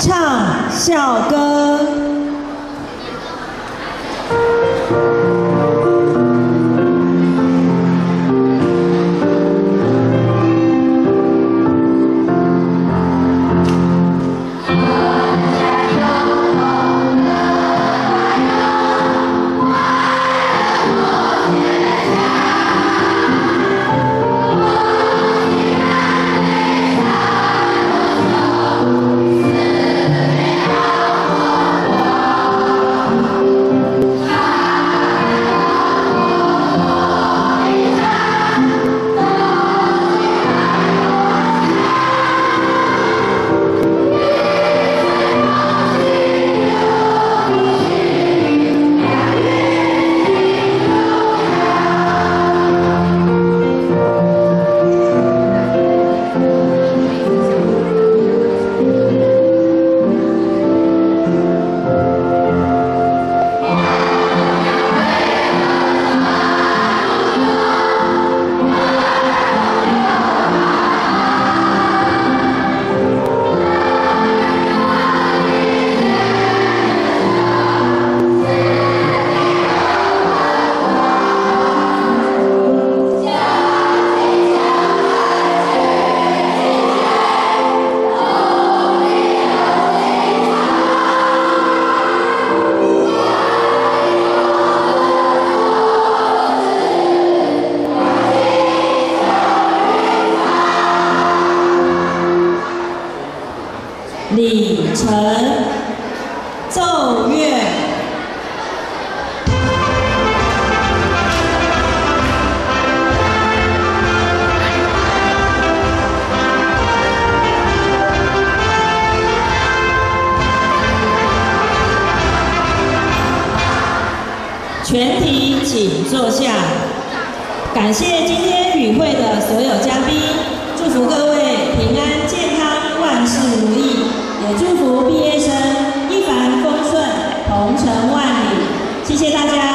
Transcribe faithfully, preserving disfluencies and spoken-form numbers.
唱校歌。礼成奏乐。全体请坐下。感谢今天与会的所有嘉宾，祝福各位平安健康，万事如意。也祝福毕业生一帆风顺，鹏程万里。谢谢大家。